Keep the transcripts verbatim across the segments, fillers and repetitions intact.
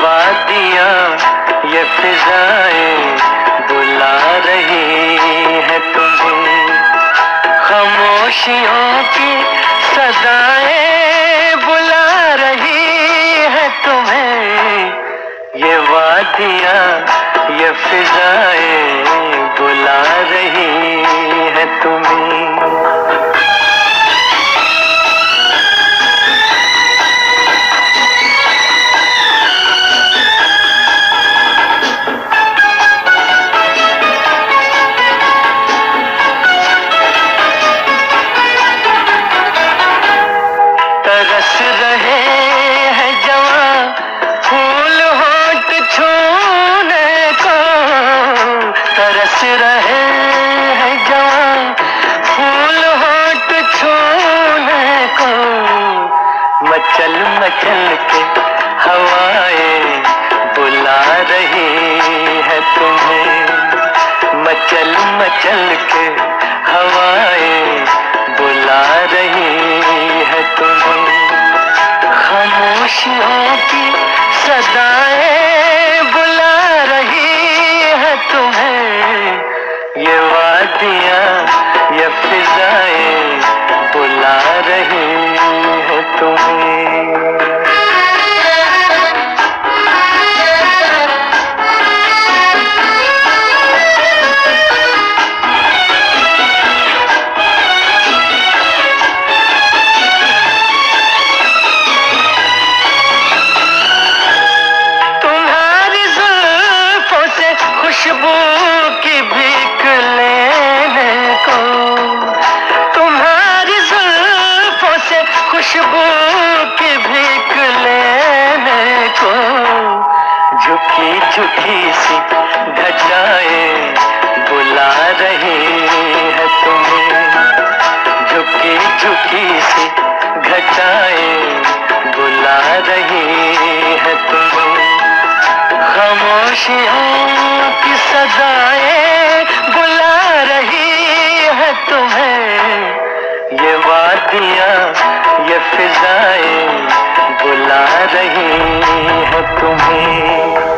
वादियाँ ये फिजाएं बुला रही है तुम्हें, खामोशियों की सदाएं बुला रही है तुम्हें। ये वादियाँ ये फिजाएं बुला रही है तुम्हें। तरस रहे हैं जवां फूल होठ छूने को, तरस रहे हैं जवां फूल होठ छूने को। मचल मचल के हवाएं बुला रही है तुम्हें, मचल मचल के हवाएं बुला रही है तुम्हें। खामोशियों की सदाएं बुला रही है तुम्हें। ये वादियाँ ये फिजाएं बुला रही है तुम्हें। खुशबू की भीख लेने को, तुम्हारी जुल्फों से खुशबू की भीख लेने को। झुकी झुकी सी घटाएं बुला रही है तुम्हें, झुकी झुकी सी घटाएं बुला रही है तुम्हें। खामोशियों की सदाएं बुला रही है तुम्हें। ये वादियाँ ये फिजाएं बुला रही है तुम्हें।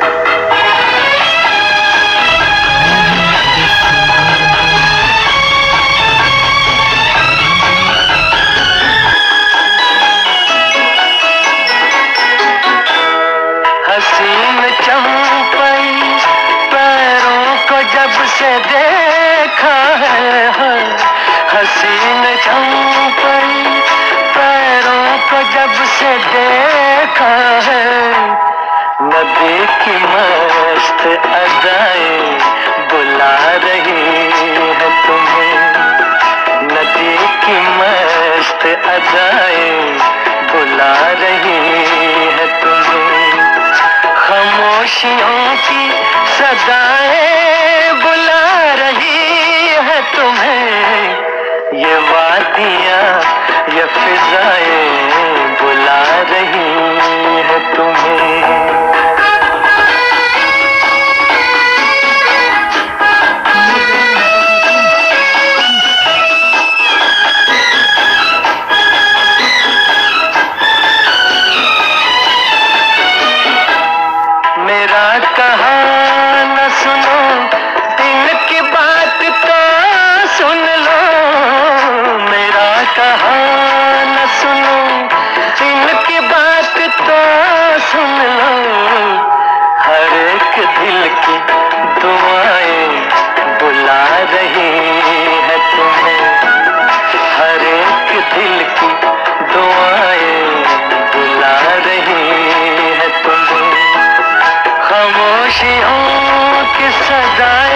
हसीन चंपई पैरों को जब से देखा है, हसीन चंपई पैरों को जब से देखा है। नदी की मस्त अदाएं बुला रही है तुम्हें, नदी की मस्त अदाएं बुला रही है तुम्हें। खामोशियों की सदाएं बुला रही है तुम्हें। ये वादियाँ ये फिजाएं बुला रही है तुम्हें। मेरा कहा न सुनो इनकी बात तो सुन लो, मेरा कहा न सुनो इनकी बात तो सुन लो। हर एक दिल की दुआएं बुला रही है तुम्हें, हर एक दिल की दुआएं बुला रही है तुम्हें। खामोशियों की सदा